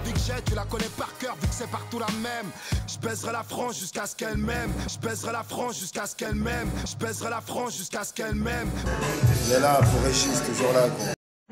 vie que j'ai, tu la connais par cœur vu que c'est partout la même. Je baiserai la France jusqu'à ce qu'elle m'aime. Je baiserai la France jusqu'à ce qu'elle m'aime. Je baiserai la France jusqu'à ce qu'elle m'aime. Il est là pour Régis, toujours là quoi.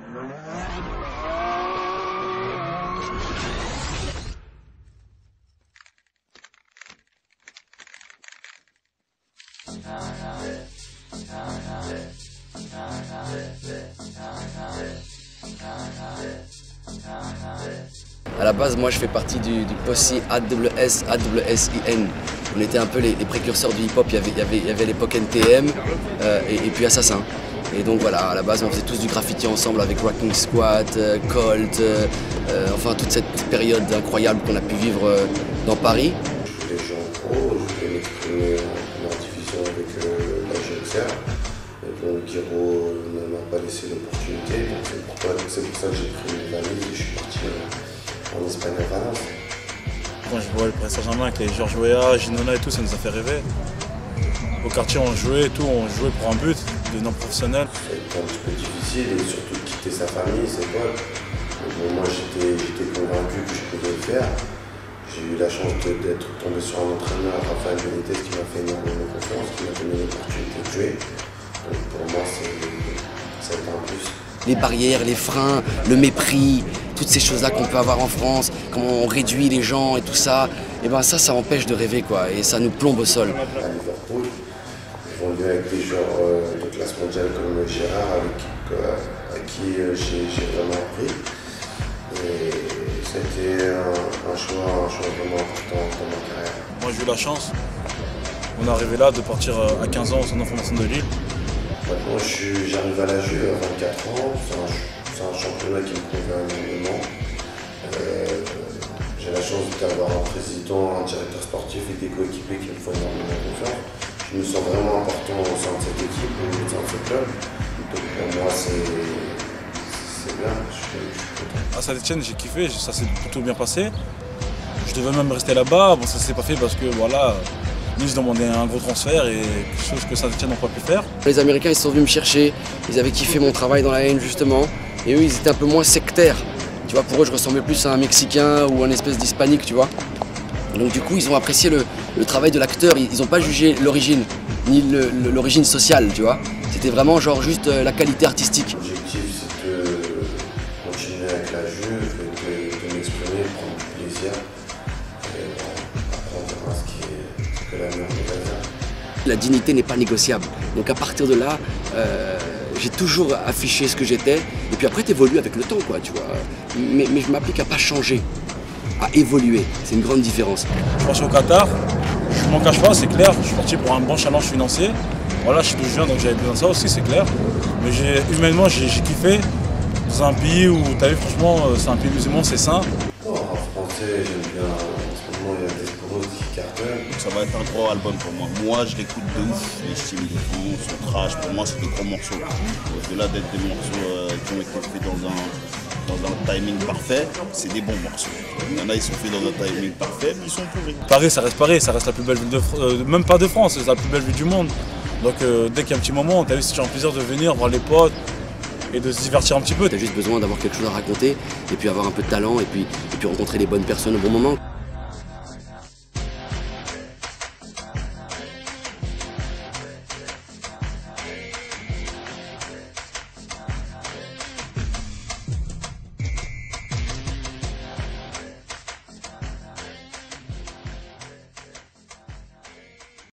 À la base, moi je fais partie du posse AWS, AWSIN. On était un peu les précurseurs du hip-hop. Il y avait l'époque NTM et puis Assassin. Et donc voilà, à la base on faisait tous du graffiti ensemble avec Rocking Squad, Colt, enfin toute cette période incroyable qu'on a pu vivre dans Paris. Je voulais jouer en pro, je voulais m'exprimer en division avec la GXR. Et donc Giro ne m'a pas laissé l'opportunité, donc c'est pour ça que j'ai pris mes valises et je suis parti en Espagne à Valence. Quand je vois le Paris Saint-Germain avec les Georges Weah, Ginona et tout, ça nous a fait rêver. Au quartier on jouait et tout, on jouait pour un but, devenant professionnel. C'était un petit peu difficile et surtout de quitter sa famille, ses potes. Bon, moi j'étais convaincu que je pouvais le faire. J'ai eu la chance d'être tombé sur un entraîneur, Rafael Benitez, qui m'a fait énormément confiance, qui m'a donné l'opportunité de jouer. Donc pour moi ça a été un plus. Les barrières, les freins, le mépris, toutes ces choses-là qu'on peut avoir en France, comment on réduit les gens et tout ça, et ben ça empêche de rêver quoi, et ça nous plombe au sol. À Liverpool, ils vont jouer avec des joueurs de classe mondiale comme Gérard, avec qui j'ai vraiment appris. Et c'était un choix vraiment important dans ma carrière. Moi j'ai eu la chance, on est arrivé là de partir à 15 ans en formation de Lille. Maintenant j'arrive à la Juve à 24 ans, c'est un championnat qui me convient énormément. J'ai la chance d'avoir un président, un directeur sportif et des coéquipiers qui me font énormément confiance. Je me sens vraiment important au sein de cette équipe, au sein de ce club. Donc pour moi c'est bien, je suis content. À Saint-Etienne j'ai kiffé, ça s'est plutôt bien passé. Je devais même rester là-bas, bon ça s'est pas fait parce que voilà, nous ils demandaient un gros transfert et quelque chose que Saint-Etienne n'a pas pu faire. Les Américains ils sont venus me chercher, ils avaient kiffé mon travail dans la haine justement, et eux ils étaient un peu moins sectaires. Tu vois, pour eux je ressemblais plus à un Mexicain ou un espèce d'hispanique, tu vois. Donc du coup ils ont apprécié le travail de l'acteur, ils n'ont pas jugé l'origine, ni l'origine sociale, tu vois. C'était vraiment genre juste la qualité artistique. L'objectif c'est de continuer avec la Juve, de m'exprimer, de prendre du plaisir, et après on verra ce que l'avenir nous réserve. La dignité n'est pas négociable. Donc à partir de là, j'ai toujours affiché ce que j'étais. Et puis après, tu évolues avec le temps, quoi, tu vois. Mais je m'applique à pas changer, à évoluer. C'est une grande différence. Je suis parti au Qatar, je m'en cache pas, c'est clair. Je suis parti pour un bon challenge financier. Voilà, je suis tout jeune, donc j'avais besoin de ça aussi, c'est clair. Mais humainement, j'ai kiffé. Dans un pays où, tu as vu, franchement, c'est un pays musulman, c'est sain. En français, j'aime bien. En ce moment, il y a des grosses qui cartonnent. Ça va être un gros album pour moi. Moi, je l'écoute de ouf. Les styles de fond, son trash, pour moi, c'est des gros morceaux. Au-delà d'être des morceaux qui ont été faits dans un timing parfait, c'est des bons morceaux. Il y en a, ils sont faits dans un timing parfait, mais ils sont pourris. Paris, ça reste la plus belle ville de France, même pas de France, c'est la plus belle ville du monde. Donc dès qu'il y a un petit moment, tu as vu, c'est un plaisir de venir voir les potes et de se divertir un petit peu. Tu as juste besoin d'avoir quelque chose à raconter, et puis avoir un peu de talent, et puis rencontrer les bonnes personnes au bon moment.